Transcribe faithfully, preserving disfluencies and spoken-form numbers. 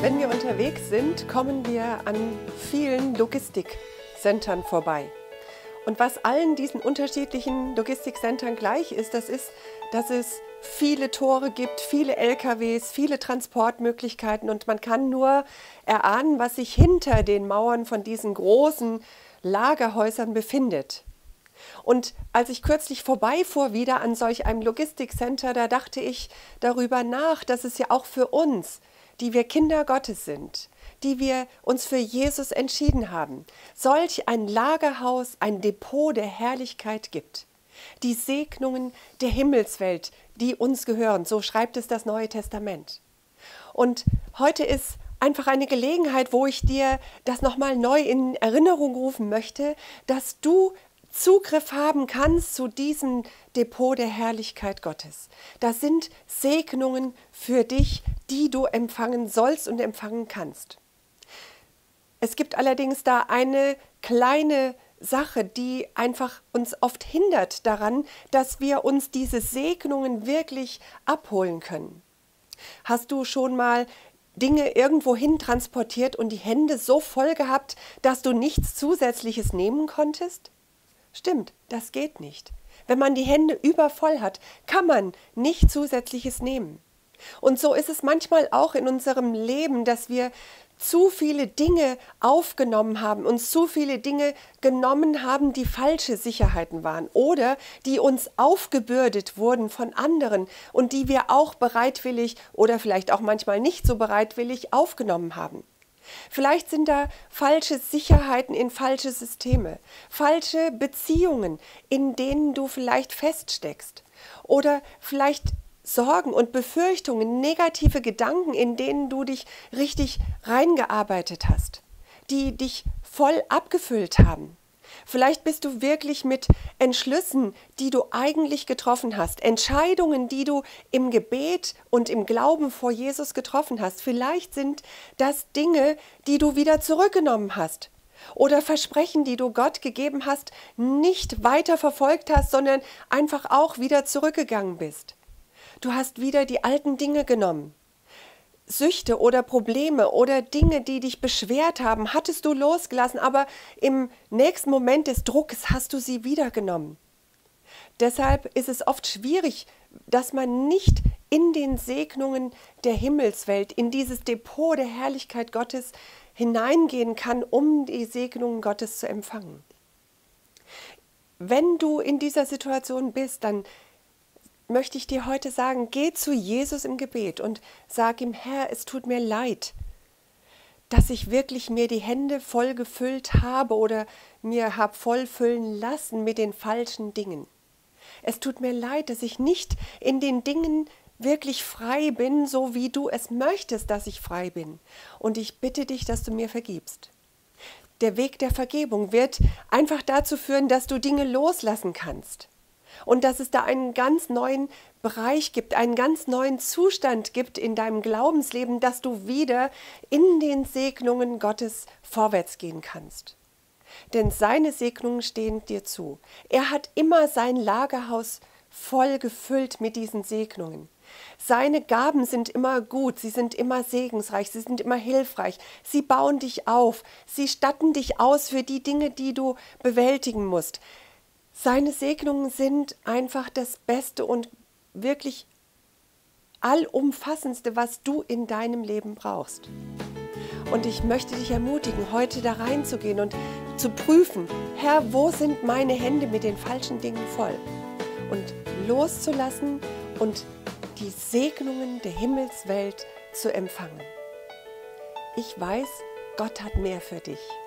Wenn wir unterwegs sind, kommen wir an vielen Logistikcentern vorbei. Und was allen diesen unterschiedlichen Logistikcentern gleich ist, das ist, dass es viele Tore gibt, viele L K Ws, viele Transportmöglichkeiten und man kann nur erahnen, was sich hinter den Mauern von diesen großen Lagerhäusern befindet. Und als ich kürzlich vorbeifuhr wieder an solch einem Logistikcenter, da dachte ich darüber nach, dass es ja auch für uns, die wir Kinder Gottes sind, die wir uns für Jesus entschieden haben, solch ein Lagerhaus, ein Depot der Herrlichkeit gibt. Die Segnungen der Himmelswelt, die uns gehören, so schreibt es das Neue Testament. Und heute ist einfach eine Gelegenheit, wo ich dir das nochmal neu in Erinnerung rufen möchte, dass du Zugriff haben kannst zu diesem Depot der Herrlichkeit Gottes. Das sind Segnungen für dich, die du empfangen sollst und empfangen kannst. Es gibt allerdings da eine kleine Sache, die einfach uns oft hindert daran, dass wir uns diese Segnungen wirklich abholen können. Hast du schon mal Dinge irgendwohin transportiert und die Hände so voll gehabt, dass du nichts Zusätzliches nehmen konntest? Stimmt, das geht nicht. Wenn man die Hände übervoll hat, kann man nicht Zusätzliches nehmen. Und so ist es manchmal auch in unserem Leben, dass wir zu viele Dinge aufgenommen haben, uns zu viele Dinge genommen haben, die falsche Sicherheiten waren oder die uns aufgebürdet wurden von anderen und die wir auch bereitwillig oder vielleicht auch manchmal nicht so bereitwillig aufgenommen haben. Vielleicht sind da falsche Sicherheiten in falsche Systeme, falsche Beziehungen, in denen du vielleicht feststeckst oder vielleicht Sorgen und Befürchtungen, negative Gedanken, in denen du dich richtig reingearbeitet hast, die dich voll abgefüllt haben. Vielleicht bist du wirklich mit Entschlüssen, die du eigentlich getroffen hast, Entscheidungen, die du im Gebet und im Glauben vor Jesus getroffen hast. Vielleicht sind das Dinge, die du wieder zurückgenommen hast oder Versprechen, die du Gott gegeben hast, nicht weiter verfolgt hast, sondern einfach auch wieder zurückgegangen bist. Du hast wieder die alten Dinge genommen. Süchte oder Probleme oder Dinge, die dich beschwert haben, hattest du losgelassen, aber im nächsten Moment des Drucks hast du sie wieder genommen. Deshalb ist es oft schwierig, dass man nicht in den Segnungen der Himmelswelt, in dieses Depot der Herrlichkeit Gottes hineingehen kann, um die Segnungen Gottes zu empfangen. Wenn du in dieser Situation bist, dann möchte ich dir heute sagen, geh zu Jesus im Gebet und sag ihm, Herr, es tut mir leid, dass ich wirklich mir die Hände voll gefüllt habe oder mir habe voll füllen lassen mit den falschen Dingen. Es tut mir leid, dass ich nicht in den Dingen wirklich frei bin, so wie du es möchtest, dass ich frei bin. Und ich bitte dich, dass du mir vergibst. Der Weg der Vergebung wird einfach dazu führen, dass du Dinge loslassen kannst. Und dass es da einen ganz neuen Bereich gibt, einen ganz neuen Zustand gibt in deinem Glaubensleben, dass du wieder in den Segnungen Gottes vorwärts gehen kannst. Denn seine Segnungen stehen dir zu. Er hat immer sein Lagerhaus voll gefüllt mit diesen Segnungen. Seine Gaben sind immer gut, sie sind immer segensreich, sie sind immer hilfreich. Sie bauen dich auf, sie statten dich aus für die Dinge, die du bewältigen musst. Seine Segnungen sind einfach das Beste und wirklich allumfassendste, was du in deinem Leben brauchst. Und ich möchte dich ermutigen, heute da reinzugehen und zu prüfen, Herr, wo sind meine Hände mit den falschen Dingen voll? Und loszulassen und die Segnungen der Himmelswelt zu empfangen. Ich weiß, Gott hat mehr für dich.